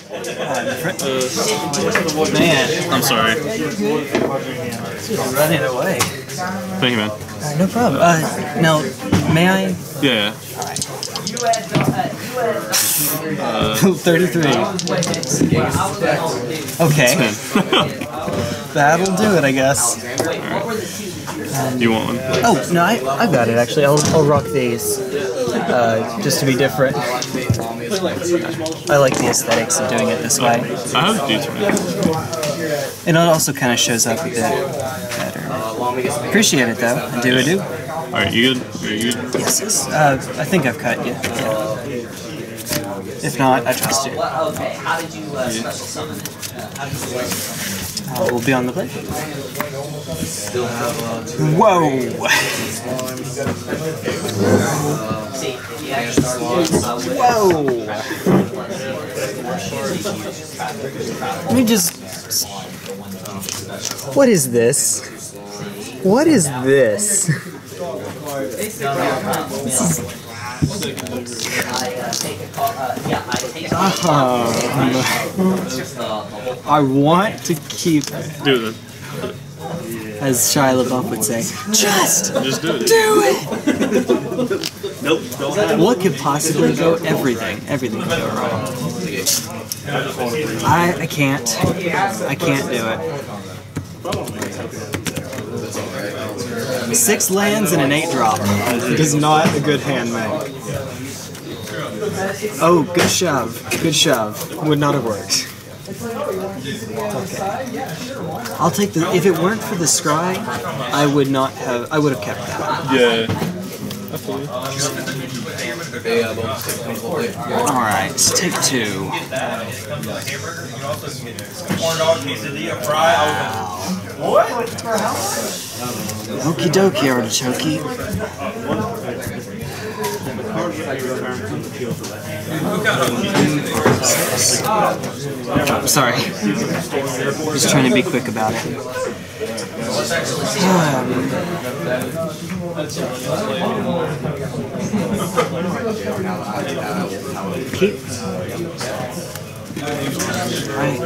Man, I'm sorry. Running away. Thank you, man. No problem. Now, may I? Yeah. 33. Okay. That'll do it, I guess. You want one? Oh, no, I've got it, actually. I'll rock these. Just to be different. I like the aesthetics of doing it this way. I have these, man. And it also kind of shows up a bit better. Appreciate it, though. I do. Alright, you good? Are you good? Yes. I think I've cut you. Yeah. If not, I trust you. We'll be on the play. Whoa! Whoa! Let me just... What is this? What is this? I want to keep... Do it. As Shia LaBeouf would say, just do it. Do it! Nope. What could possibly go? Everything. Everything could go wrong. I can't. I can't do it. 6 lands and an 8-drop. Is not a good hand make. Oh, good shove. Good shove. Would not have worked. Okay. I'll take the. If it weren't for the scry, I would not have. I would have kept that. Yeah. All right. Take 2. Wow. Okie dokie, artichoke. I'm sorry. Just trying to be quick about it. Keep. Right.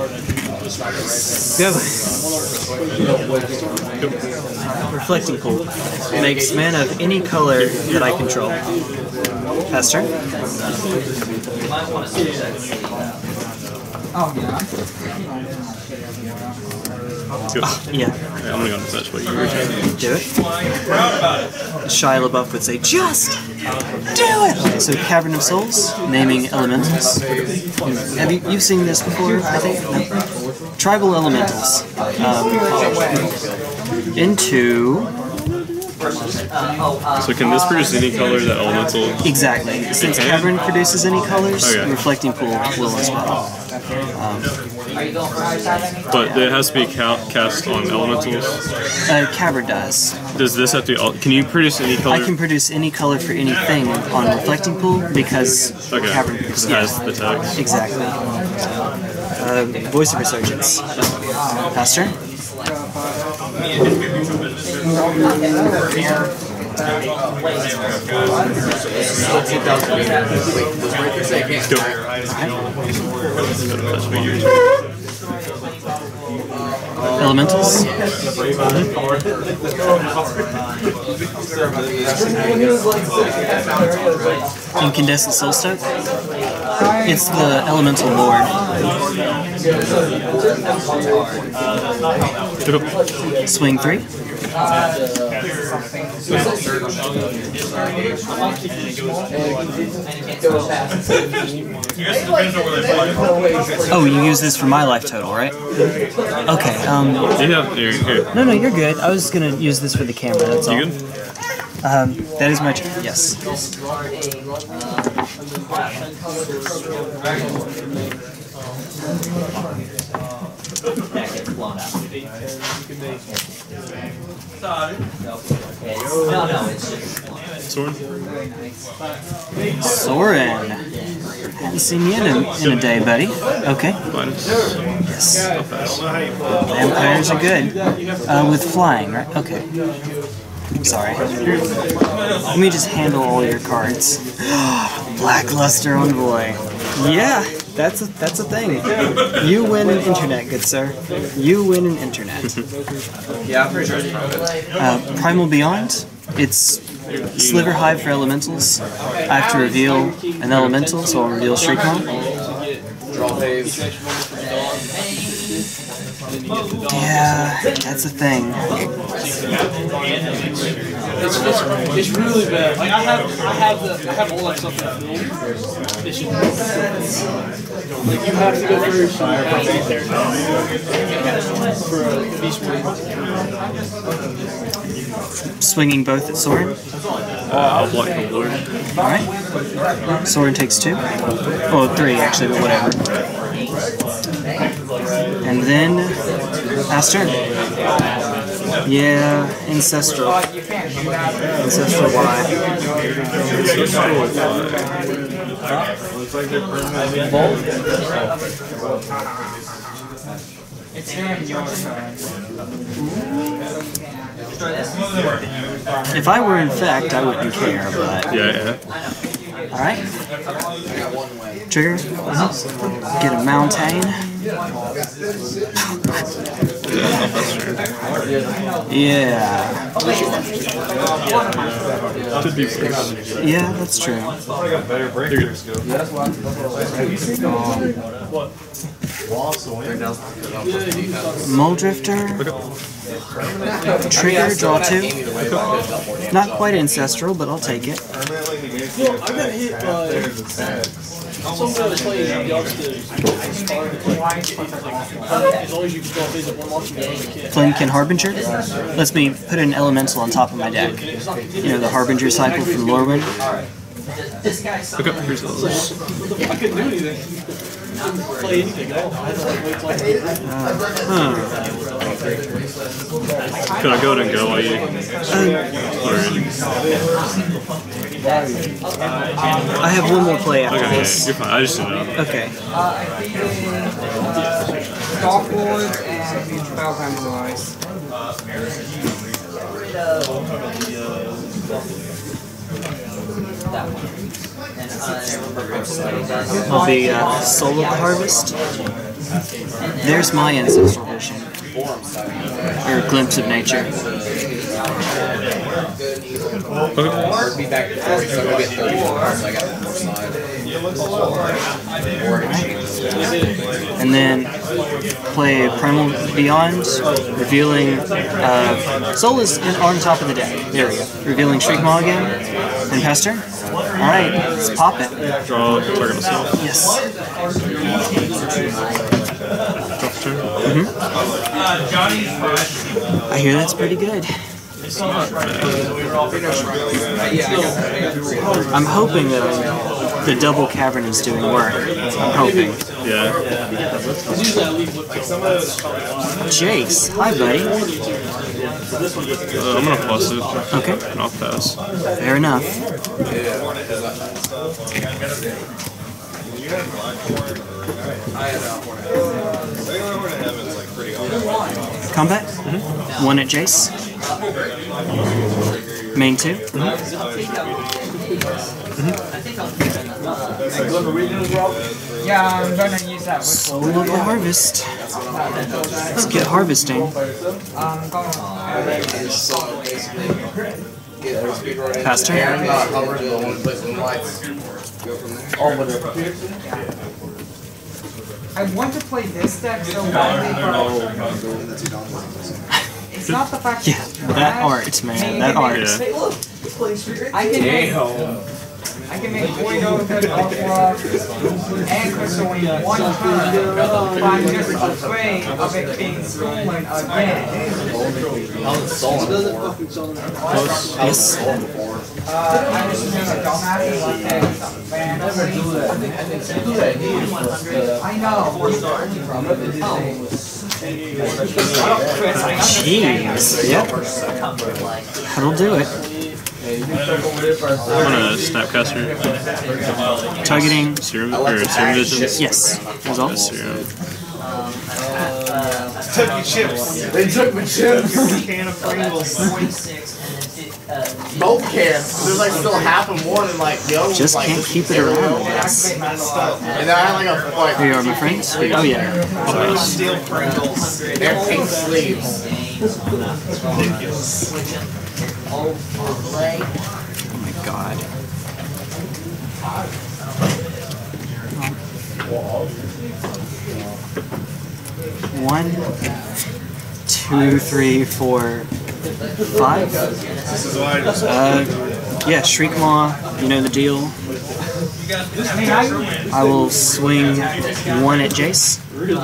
Go. Reflecting Pool. Makes mana of any color that I control. Pass turn. Yeah. I'm gonna go to touch what you were saying. Do it. Shia LaBeouf would say, just do it! Okay, so Cavern of Souls, naming elementals. Have you've seen this before, I think? No. Tribal elementals. Into... So can this produce any color that elemental? Exactly. Since Cavern produces any colors, Reflecting Pool will as well. But it has to be cast on elementals? Cavern does. Does this have to... Can you produce any color? I can produce any color for anything on Reflecting Pool because Cavern because it has the text. Exactly. Voice of Resurgence. Pass turn. Elementals. Incandescent Soulstoke. It's the elemental lord. Swing 3. Oh, you use this for my life total, right? Okay, Here. No, you're good. I was gonna use this for the camera, that's all. You good? That is my turn, yes. Soren. Haven't seen you in a day, buddy. Okay. Yes. Vampires are good. With flying, right? Okay. Sorry. Let me just handle all your cards. Blackluster Envoy. Yeah, That's a thing. You win an internet, good sir. You win an internet. Yeah, I'm pretty sure it's Primal Beyond. It's Sliver Hive for elementals. I have to reveal an elemental, so I'll reveal Shriekmaw. draw phase. Yeah, that's a thing. It's really bad. Like I have all that stuff in the field. It's just, like you have to go through some for a beast wave. Swinging both at Soren. I'll block the Lord. Alright. Soren takes 2. Oh, 3 actually, but whatever. And then pass turn. Yeah, Ancestral. Ancestral Y. It's him, your turn. If I were infect, I wouldn't care, but... Yeah. Alright. Trigger. Get a mountain. Yeah. Could be worse. Yeah, that's true. Mulldrifter. Trigger, draw 2. Not quite ancestral, but I'll take it. Well, I got hit by someone that plays the upstairs. As long as you can draw phase at one monster, you can. Flamekin Harbinger lets me put an elemental on top of my deck. You know, the Harbinger cycle from Lorwyn. Look up here's those. I couldn't do anything. Play anything at all. I had to like wait till Could I go ahead and go while you? I have one more play after Okay, this. you're fine. I just didn't know. Okay. Darkwood and Spellbound Rise. I'll be Soul of the Harvest. There's my ancestral vision. Or glimpse of nature. Be back to 40, so I'm gonna get 34, so I got 4 side. And then play Primal Beyond, revealing Soul is on top of the deck. There we go. Revealing Shriekmaw again. And pass turn. Alright, let's pop it. Draw target myself. Yes. Drop the turn. I hear that's pretty good. I'm hoping that the double cavern is doing work. I'm hoping. Yeah. Jace, hi buddy. I'm gonna plus it. Okay. And I'll pass. Fair enough. Combat? 1 at Jace. Main 2. Yeah, I'm gonna use that. Soul of the Harvest. Let's get harvesting. I'm going Pass turn. I want to play this deck so badly, but it's not the fact Yeah, that art, man. That art. Yeah. I can make Void of Resurgence and Crystal in one turn, but I'm just afraid of it being stolen again. Yes. I'm just being a dumbass like that. I know. Jeez. Yep. That'll do it. I'm gonna Snapcaster. Targeting. Serum Visions. Yes. Result. Serum. Took your chips. They took my chips. Can of Pringles. Both cans. There's like still half and one, and like the other Just like, can't keep it around, I guess. And then I had like a like. Here you are, my friends. Oh yeah. Steel Pringles. They're pink sleeves. Oh my god. One, two, three, four, five. Yeah, Shriekmaw, you know the deal. I will swing one at Jace.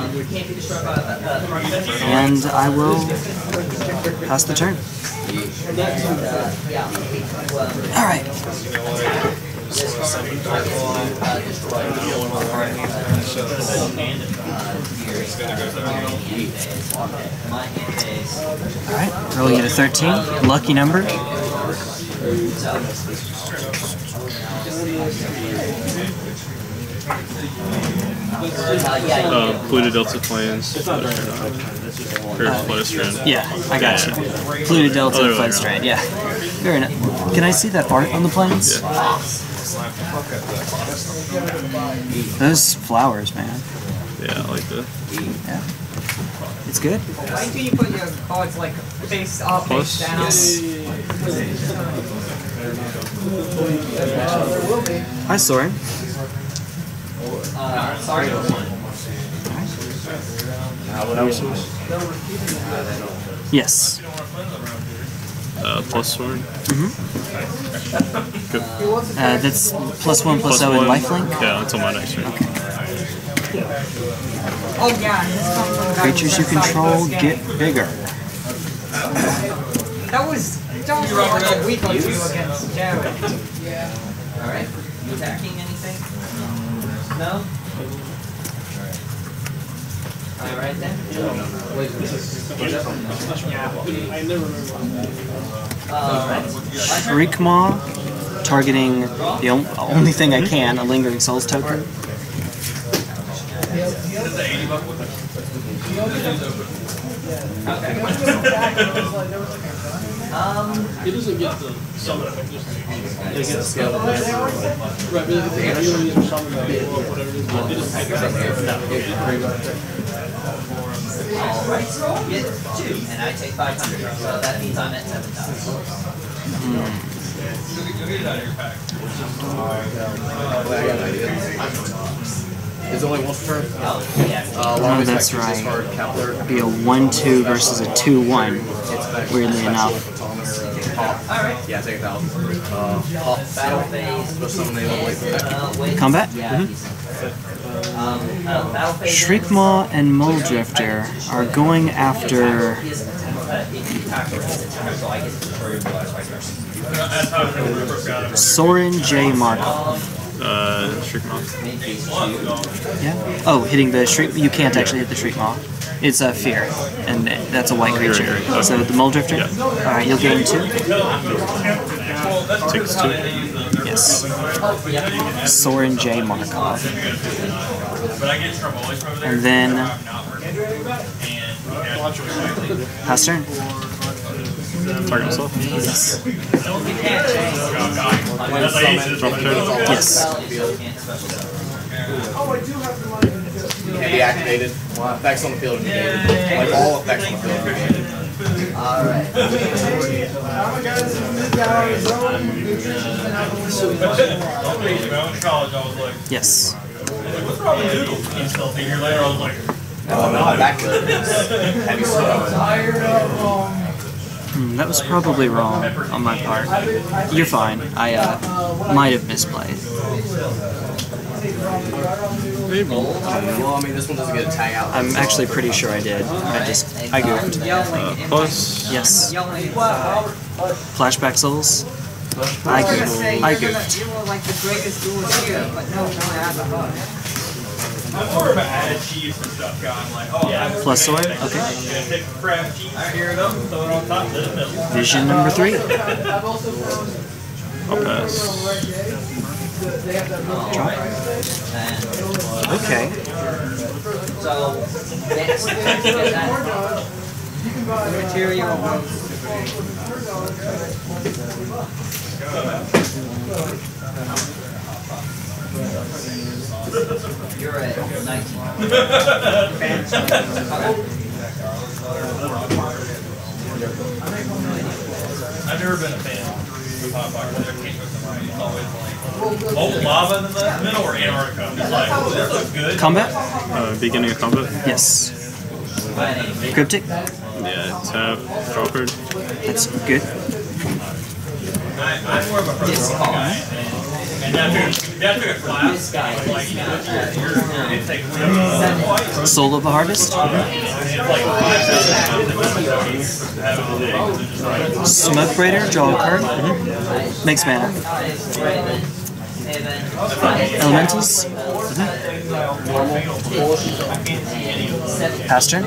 And I will pass the turn. Alright. Alright, rolling at a 13. Lucky number. Polluted Delta Plains. Or Bloodstained. Yeah, I got you. Polluted Delta, Bloodstained, yeah. Fair enough. Can I see that art on the plains? Yeah. Those flowers, man. Yeah, I like that. Yeah. It's good. Why do you put your cards like face up, face down? Yes. Hi, Soren. Sorry. Yes. Plus sword. Good. That's +1/+0 in lifelink. Yeah, until my next turn. Oh yeah, this comes from Creatures you control get bigger. That was like a week or two against Jared. Alright. You attacking anything? No? Alright then. Shriekmaw, targeting the only thing I can, a Lingering Souls token. It doesn't get the summon. It gets the scale. Right, but if you don't use summon or whatever it is, it doesn't take Alright, get 2, and I take 500, so that means I'm at 7,000. There's only one per turn. Oh, that's right. It'd be a 1/2 versus a 2/1. Weirdly enough. Alright. Yeah, take 1,000. Battle phase. Combat? Battle phase. Shriekmaw and Mulldrifter are going after Soren J. Markov. Shriekmaw. Yeah. Oh, hitting the Shriek. You can't actually hit the Shriekmaw. It's a fear, and that's a white creature. So the Mulldrifter. Yeah. Alright, you'll gain 2. Takes 2. Yes. Soren J. Markov. And then pass turn. Target yourself. Yes. Drop a turn. Yes. Can be activated. Effects on the field are negated. Like all effects on the field are negated. Alright. Yes. What's wrong with Noodle? And still figure later, I was like, Oh no, back to heavy stuff. That was probably wrong on my part. You're fine. I might have misplayed. Well, I mean, this one doesn't get a tag out. I'm actually pretty sure I did. I goofed. Plus. Yes. Flashback Souls. I goofed. You were like the greatest duelist here, but no, I have a heart. I'm more of an added cheese and stuff guy. I'm like, oh, yeah. Plus sword? Okay. I'm gonna take the crab cheese, tear it up, and throw it on top of this middle. Vision number 3. I'll pass. Okay. So, next, Material was You're at 19. I've never been a fan of hot box. It's always like molten lava in the middle or Antarctica. It's like, oh, this looks good. Combat? Beginning of combat? Yes. Cryptic? Yeah, tap, draw card. That's good. I'm more of a personal guy. And that took a class. Like, it takes Soul of the Harvest? Smokebraider, draw a card. Makes mana. Elementals? Pass turn?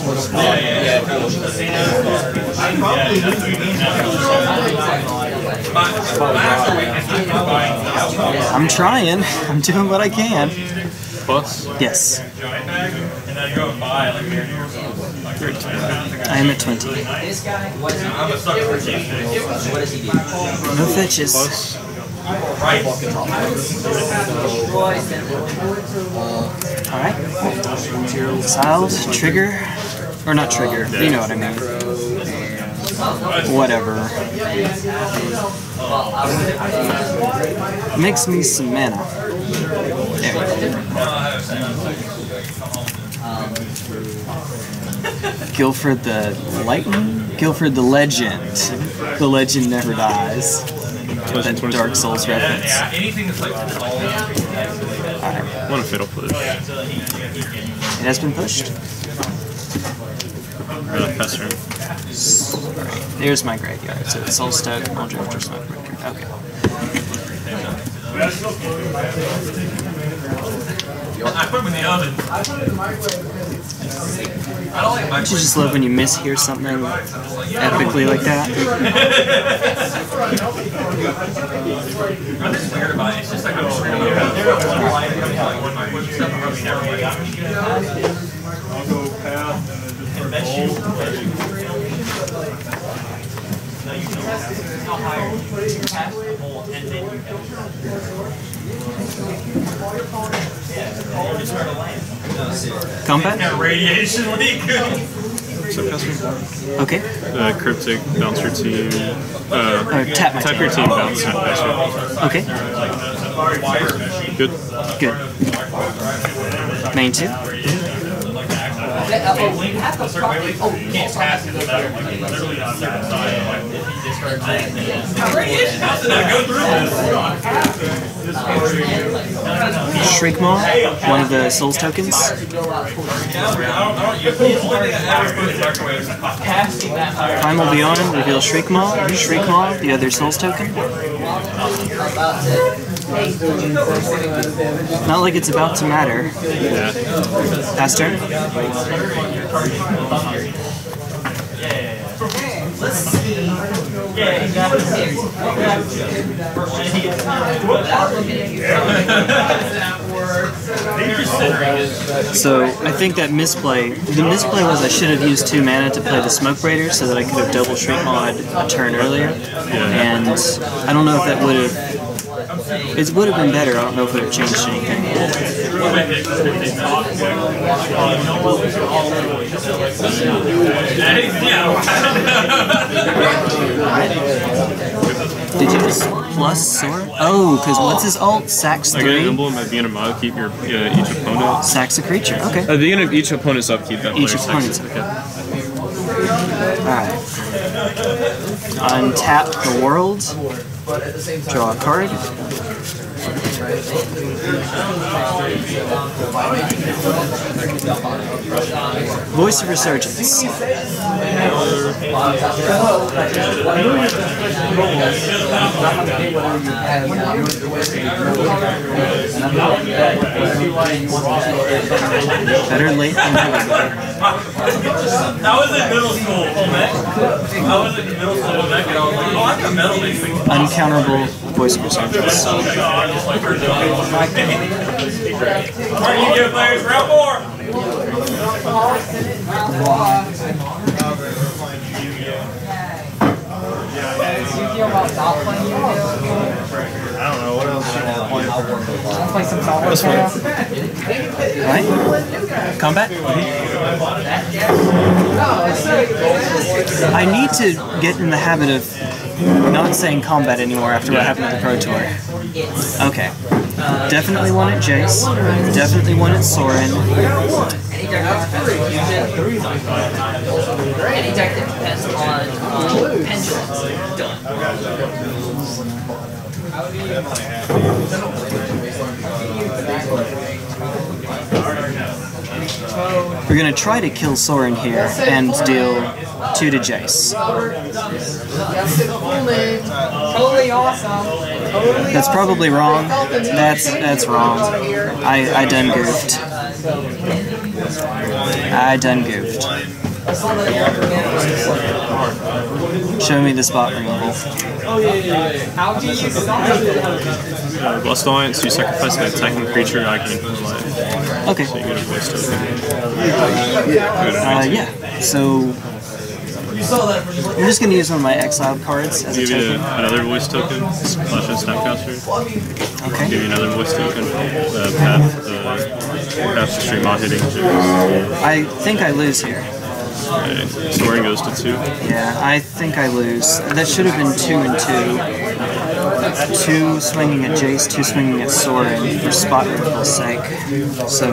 I'm trying. I'm doing what I can. Plus? Yes. And then go and buy like I am at 20. This guy, I'm a sucker for cheese. what does he do? No fetches. Plus? Alright. Exiled, trigger. Or not trigger, you know what I mean. Whatever. Makes me some mana. There we go. Guilford the Lightning? Guilford the Legend. The legend never dies. That Dark Souls reference. Yeah, anything that's like Alright. One fatal push. It has been pushed. Pass turn. There's my graveyard. So it's Soulstoke, Mulldrifter, Smokebraider. Okay. I put them in the oven. I don't like Don't you just love when you mishear something epically like that? I'm just weird about it. It's just like I'm just weird I'll go path and then how high you pass the hole and then you Combat? radiation leak. So pass turn. Okay. Cryptic, bounce your team. Tap my Tap your team, bounce, and pass turn. Okay. Good. Good. Main 2. Can't pass it without literally on the other side. Radiation has to go through this. Shriekmaw, one of the Souls tokens. Primal Beyond, reveal Shriekmaw. Shriekmaw, the other Souls token. Not like it's about to matter. Yeah. Pass turn. Let's see. Yeah, exactly. So I think that misplay, the misplay was I should have used 2 mana to play the Smokebraider so that I could have double Shriekmaw'd a turn earlier. And I don't know if that would have, it would have been better. I don't know if it would have changed anything. Did you just plus sword? Oh, because what's his ult? Sacks I get an 3? emblem at the beginning of my upkeep, your each opponent. Sacks a creature, okay. At the beginning of each opponent's upkeep, that Each player opponent's sacks it. Alright. Untap the world. Draw a card. Voice of Resurgence. Better late than never. I was in middle school, I was in middle school and I was like, oh, I got metal next week. Uncounterable Voice of Resurgence. Alright, you get players, round 4! about not playing Yu-Gi-Oh? I don't know what else you want to play. I'll play some Solitaire. Alright. Combat? I need to get in the habit of not saying combat anymore after what happened at the Pro Tour. Okay. Definitely one at Jace. Definitely one at Sorin. Any deck that depends on pendulums. Done. We're gonna try to kill Sorin here and deal 2 to Jace. Totally awesome. Totally That's probably wrong. That's wrong. I done goofed. I done goofed. Show me the spot removal. How do you start? Blessed Alliance, you sacrifice an attacking creature, I can input life. Okay. So you get a voice token. Yeah. So I'm just gonna use one of my exiled cards as a Give you token. another voice token, Flash and Snapcaster. Okay. Give you another voice token, Path to Shriekmaw hitting. I think I lose here. Okay. Sorin goes to 2. Yeah, I think I lose. That should have been 2 and 2. 2 swinging at Jace, 2 swinging at Sorin for spot removal's sake. So,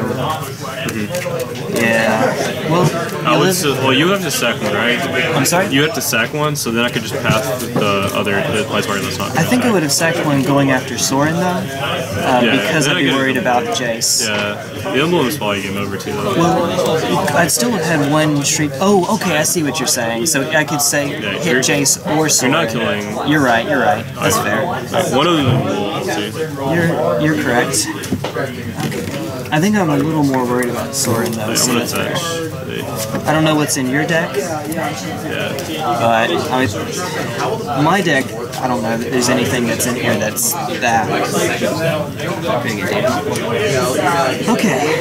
yeah. Well, well, you have to sack one, right? I'm sorry? You have to sack one, so then I could just path the Planeswalker that's not. I think I would have sacked one going after Sorin though, because I'd be worried about Jace. Yeah, the emblem's probably game over too though. Well, I'd still have had one Shriek. Oh, okay, I see what you're saying. So I could say hit Jace or Sorin. You're not killing. You're right. That's fair. One of them will see. You're correct. I think I'm a little more worried about Sorin though. I'm So gonna that's fair. touch. I don't know what's in your deck, Yeah. but my deck, I don't know that there's anything that's in here that's that big a deal. Okay.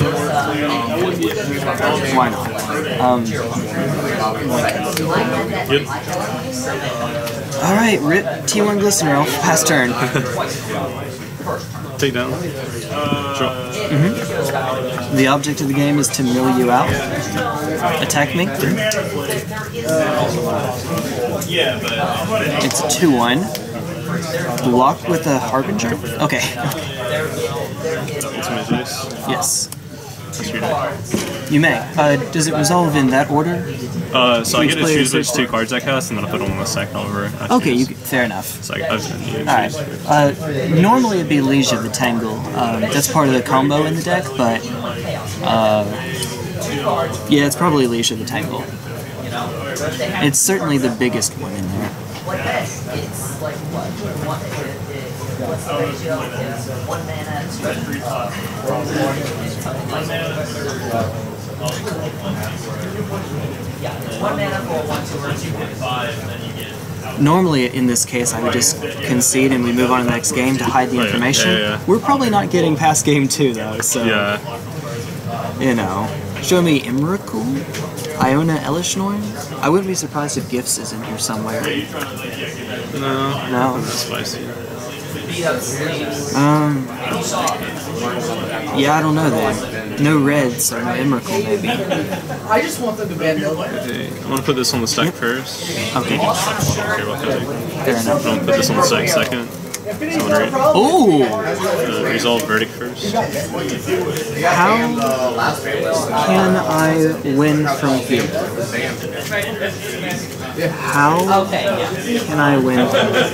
Why not? Good. Alright, rip T1 Glistener Elf, pass turn. Take down. Draw. The object of the game is to mill you out. Attack me. It's a 2-1. Block with a Harbinger? Okay. That's my Jace. Yes. That's your deck. You may. Does it resolve in that order? So I get to choose which 2 cards I cast, and then I put them on the second over. Okay, fair enough. So I've Alright. Normally it'd be Liege of the Tangle. That's part of the combo in the deck, but yeah, it's probably Liege of the Tangle. It's certainly the biggest one in there. It's like what? What's the ratio? It's 1 mana yeah, it's 1 mana for 1/2. Normally, in this case, I would just concede and we move on to the next game to hide the information. Yeah. We're probably not getting past game 2, though, so... Yeah. You know. Show me Imrikul? Iona Elishnorn? I wouldn't be surprised if Gifts is in here somewhere. No. No? That's spicy. Yeah, I don't know then. No red, so no Imrikul, maybe. I just want them to bend over. Okay. I'm gonna put this on the stack first. Okay. I don't care about that. Fair enough. I'm gonna put this on the stack second. Ooh! Resolve verdict first. How can I win from here? How can I win from here?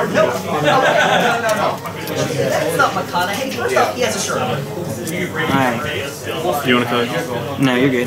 That's not McConaughey. First off, he has a shirt on. Alright. You wanna cut? No, you're good.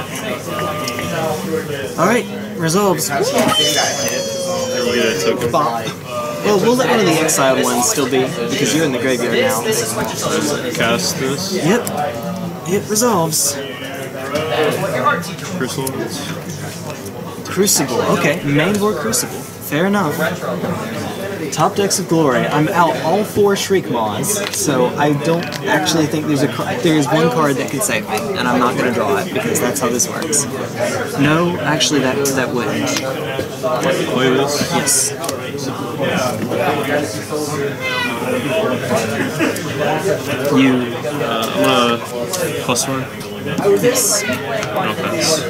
Alright, resolves. You get a token. Well, we'll let one of the exiled ones still be, because you're in the graveyard now. Cast this. Yep. It resolves. Crucible. Crucible. Okay, main board Crucible. Fair enough. Top decks of glory. I'm out all 4 Shriekmaws, so I don't actually think there's one card that can save me, and I'm not going to draw it because that's how this works. No, actually that wouldn't. Play this? Yes. You. I'm gonna +1. This. No pass.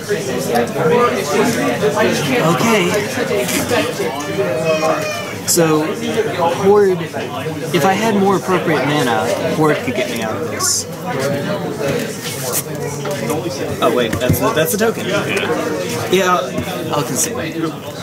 Okay. So, Horde, if I had more appropriate mana, Horde could get me out of this. Oh wait, that's a token. Yeah, I'll concede.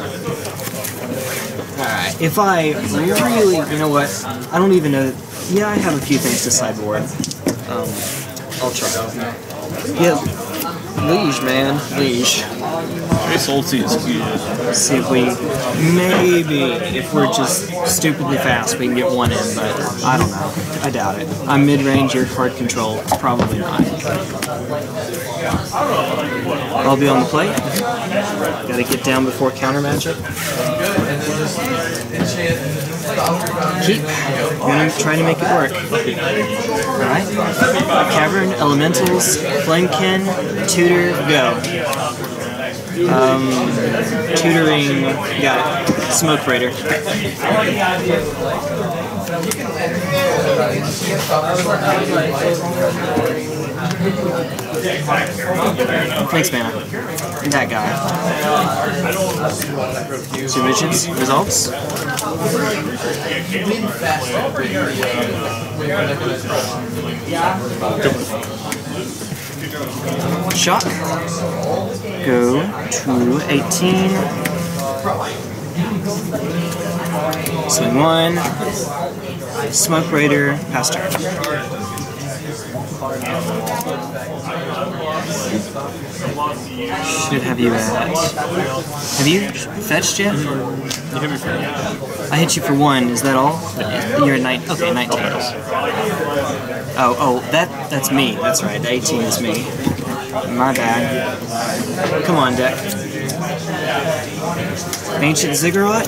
Alright, if I really, you know what, I don't even know, yeah, I have a few things to sideboard. I'll try. Yeah, Liege, man, Liege. Very salty is cute. See if we, maybe, if we're just stupidly fast, we can get one in, but I don't know. I doubt it. I'm mid-range, you're hard control. Probably not. I'll be on the plate. Gotta get down before counter magic. Keep. I'm gonna try to make it work. Alright. Cavern, Elementals, Flamekin, Tutor, go. Tutoring, got it. Smokebraider. Thanks, mana. That guy. Submissions, results. Shock. Go to 18. Swing 1. Smokebraider, pass turn. Should have you at... Have you fetched yet? You hit me for 1. I hit you for 1, is that all? You're at 9. Okay, 19. Oh, that's me. That's right, the 18 is me. My bad. Come on, deck. Ancient Ziggurat.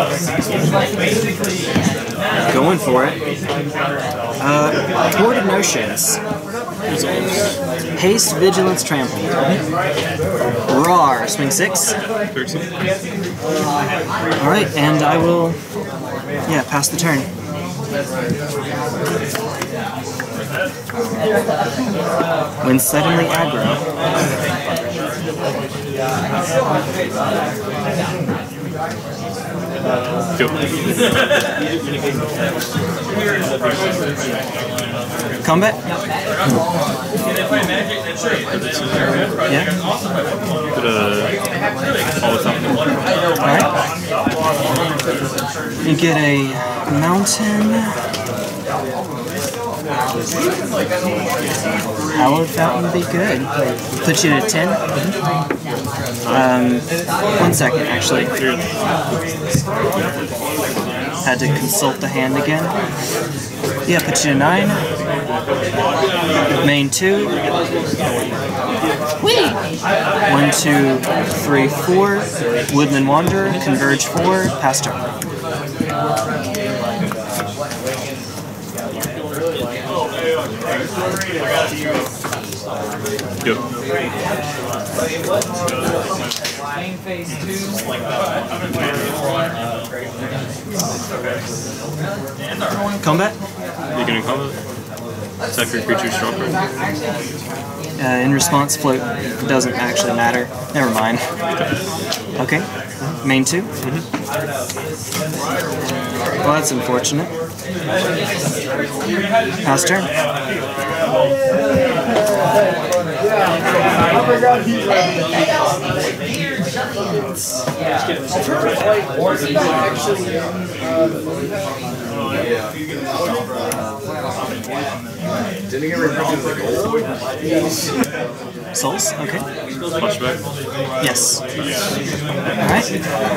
Going for it. Horde of Notions. Haste, Vigilance, Trample. Roar, swing 6. 13. Alright, and I will, yeah, pass the turn. When suddenly aggro. Go. Combat? Yeah? Put a all the time. Alright. You get a mountain. Hallowed Fountain would be good. Put you at 10. 1 second, actually. Had to consult the hand again. Yeah, put you to 9. Main 2. 1, 2, 3, 4. Woodland Wanderer. Converge 4. Pass turn. Go. Phase 2. Combat? Beginning combat. Attack your creature stronger. In response, float doesn't actually matter. Never mind. Okay. Main 2. Well, that's unfortunate. Pass turn. Didn't he get represented the gold? Souls? Okay. Flashback. Yes. Alright.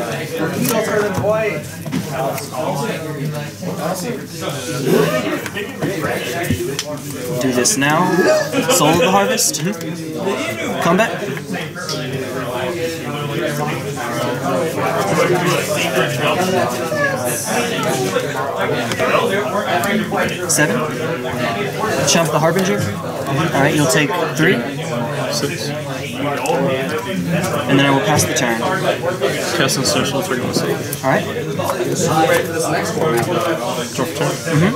Do this now. Soul of the Harvest. Combat. 7. Chump the Harbinger. Alright, you'll take 3. 6. And then I will pass the turn. Cast on social, trigger myself. Alright. Drop turn.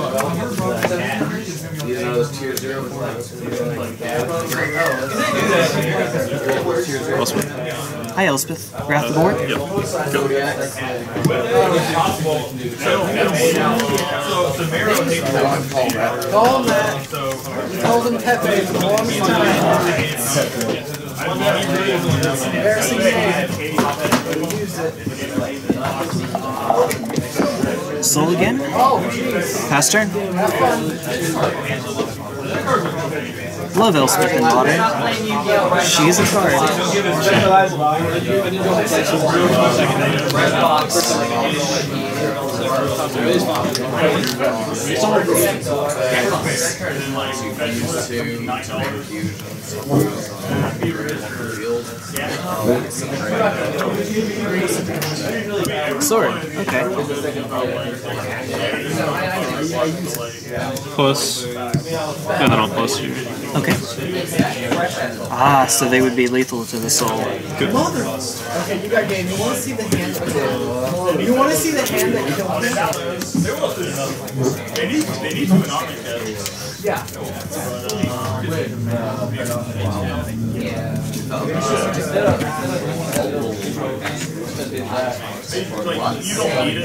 Elspeth. Hi, Elspeth. Wrath the board? Yep. Call him that. Told him Pepe for the longest time. Embarrassing name. Soul again? Pass turn? Love Elspeth in Modern. She's a card. Sword. Okay. Plus. And then I'll plus you. Okay. Ah, so they would be lethal to the soul. Good. Okay, you got game. You want to see the hand that killed him? You want to see the hand that killed him? They need to anomaly test. Yeah. Like, you don't need it.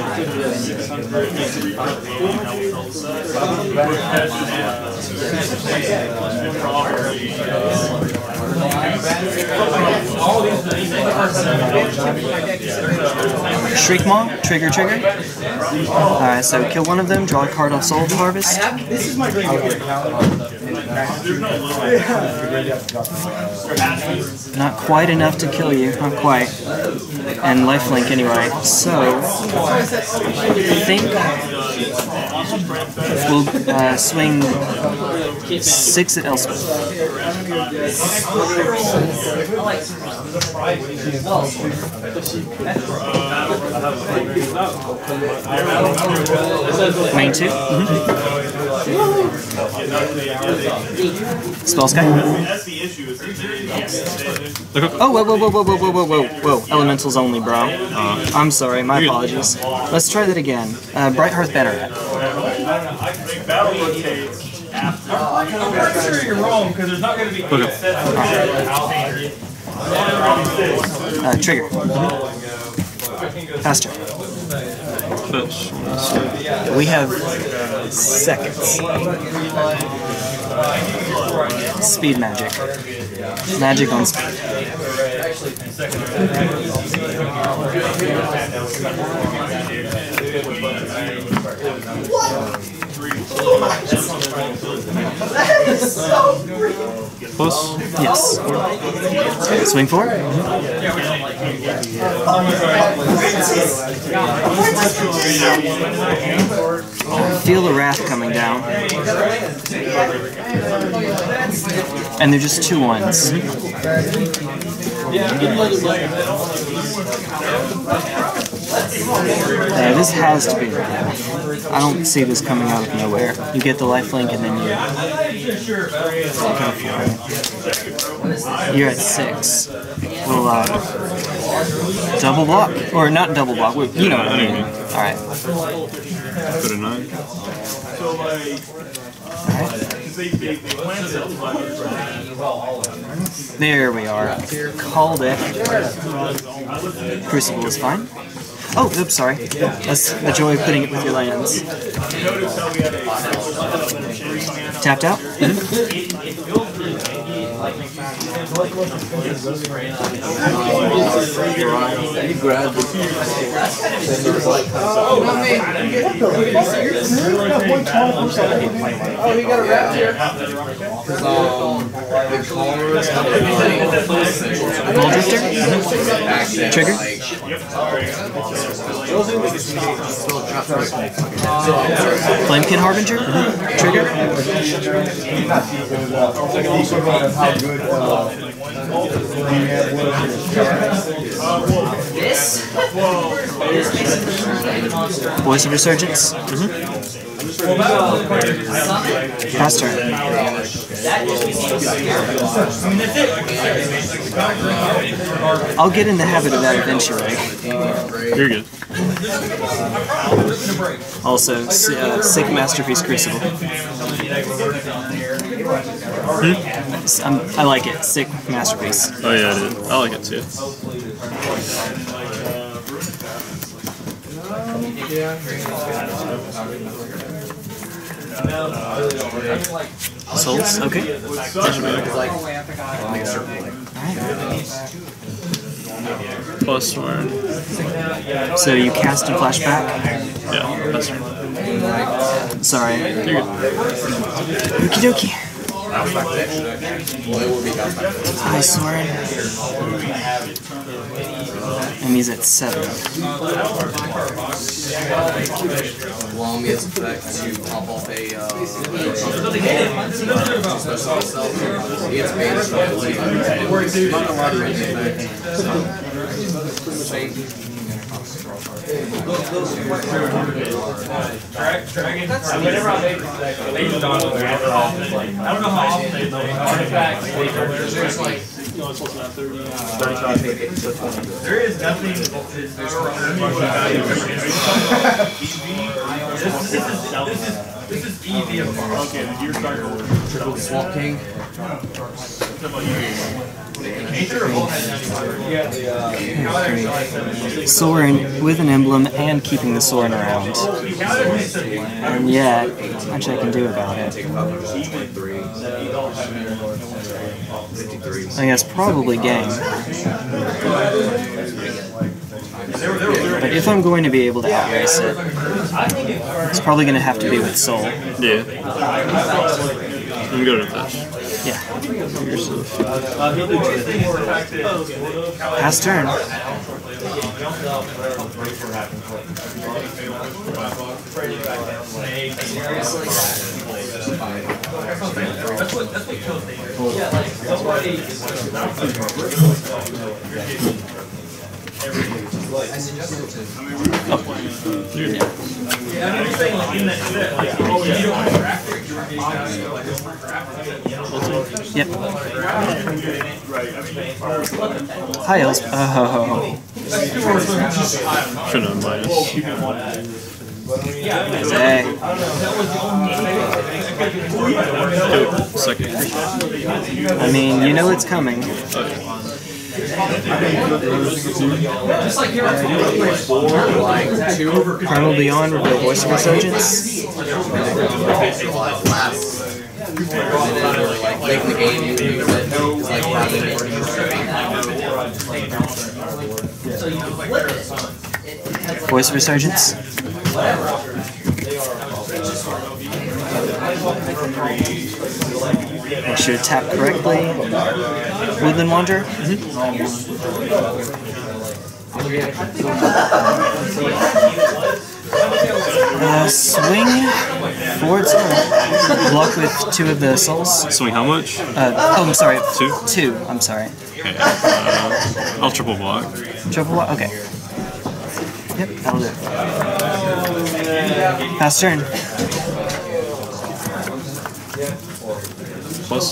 Shriekmaw, trigger. Alright, so kill one of them, draw a card off Soul Harvest. This is my graveyard. Not quite enough to kill you, not quite. And lifelink anyway. So, I think we'll swing 6 at Elspeth. Main 2? Spell Sky? Oh, whoa. Elementals only, bro. I'm sorry, my apologies. Let's try that again. Brighthearth Banneret. I'm pretty sure you're wrong because there's not going to be any set Trigger. Faster. Fetch. We have seconds. Speed magic. Magic on speed. Plus? Yes. Swing 4? Feel the wrath coming down. And they're just 2/1s. Yeah, this has to be the wrath. I don't see this coming out of nowhere. You get the lifelink and then you go for it. You're at 6. We'll double block. Or not double block, you know what I mean. Alright. Go to 9. There we are. Called it. Crucible is fine. Oh, oops, sorry. That's the joy of putting it with your lands. Tapped out? Oh, he got a wrap here. Mulldrifter? Trigger? Flamekin Harbinger? Trigger? This? Voice of Resurgence. Pass turn. I'll get in the habit of that eventually. You're good. Also, Sick Masterpiece Crucible. I like it. Sick Masterpiece. Oh yeah, dude. I like it too. Souls? Okay. +1. So you cast and flash back? Yeah, that's right. Sorry. You're good. Okie dokie. High sword. And he's at 7. Allow me as effect to pop off a it's banished from the league. Not a lot of range effect. Whenever I make they don't know how often they artifacts. There's like there is nothing. This is easy. Okay, you're starting to Swamp King. Soren with an emblem and keeping the Soren around. And yeah, much I can do about it. I think that's probably game. But if I'm going to be able to outrace it, it's probably going to have to be with Soul. Yeah. I'm good at that. Yeah. Pass turn. Yep. Hi, Elspeth. Oh. Shouldn't have minus. Hey. Second. I mean, you know it's coming. Primal Beyond, reveal Voice of Resurgence. Late in the game, you use it. Voice of Resurgence. Make sure to tap correctly. Woodland Wanderer. Swing forward side. Block with 2 of the souls. Swing how much? Oh, I'm sorry. 2? 2. I'm sorry. Okay. I'll triple block. Triple block. Okay. Yep, that'll do it. Pass turn. Plus.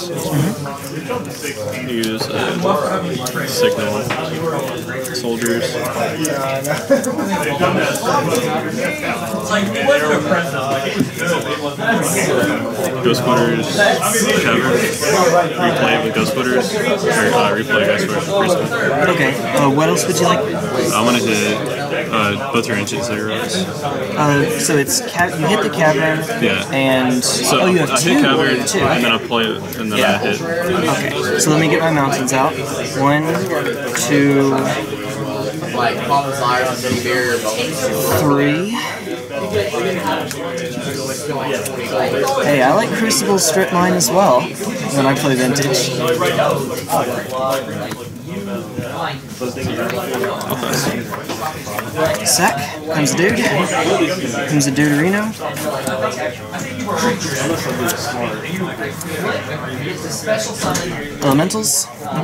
Use signal soldiers. Ghost Splitters, Cavern. Replay with Ghost Splitters. Or replay Ghost Splitters. Okay. What else would you like? I want to hit both your Ancient Ziggurats. So it's you hit the Cavern. Yeah. And so you have I 2. hit Cavern, Two. and then I play it, and then I hit. Okay. So let me get my mountains out. 1, 2, Like, Papa's Iron, City Barrier, 3. Hey, I like Crucible strip mine as well when I play Vintage. Sack. Comes a dude. Comes a dude Rhino. Elementals.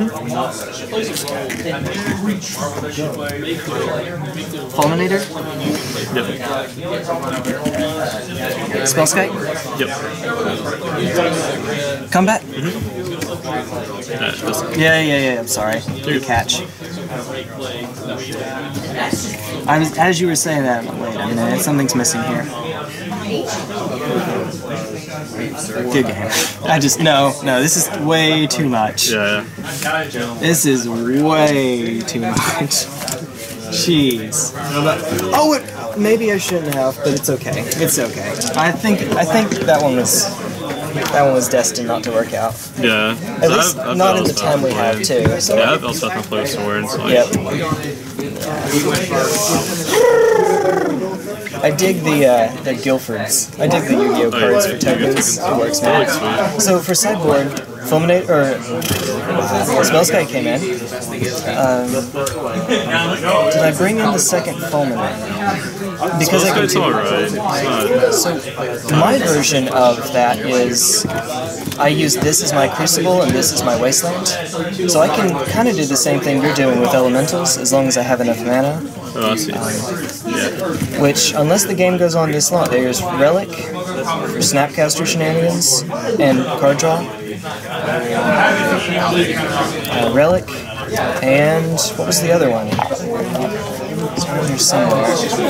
Fulminator. Yep. Spellskite. Yep. Combat. Yeah, I'm sorry. Good catch. I was, as you were saying that, I'm like, wait a minute, something's missing here. Good game. No, this is way too much. Yeah. This is way too much. Jeez. Oh, maybe I shouldn't have, but it's okay. It's okay. I think that one was destined not to work out. Yeah. At least not in the time we have too. So. Yeah, I've also had to play with swords. Like, yep. I dig the Guilfords. I dig the Yu-Gi-Oh cards for tokens. It works, man. So for sideboard, Fulminator or Spellskite came in. Did I bring in the second Fulminator? Because I can do alright. So my version of that is I use this as my Crucible and this as my Wasteland. So I can kind of do the same thing you're doing with Elementals as long as I have enough mana. Oh, I see. Which, unless the game goes on this long, there's Relic for Snapcaster shenanigans and card draw. Relic, and what was the other one? It's around here somewhere.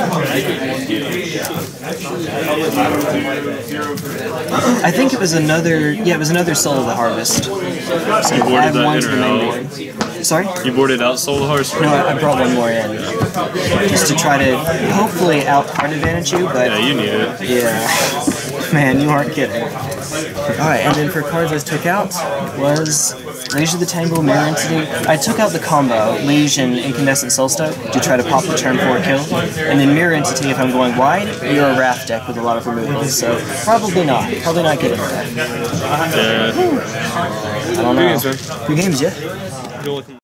I think it was another. Yeah, it was another Soul of the Harvest. So You boarded that in or out? Sorry? You boarded out Soul of the Harvest? No, I brought one more in. Just to try to hopefully out-card advantage you, but... Yeah, you need it. Yeah. Man, you aren't kidding. Alright, and then for cards I took out was Liege of the Tangle, Mirror Entity. I took out the combo, Liege and Incandescent Soulstoke, to try to pop the turn 4 kill. And then Mirror Entity, if I'm going wide, you're a Wrath deck with a lot of removals, so probably not. Probably not getting that. Yeah. I don't know. Good games, yeah?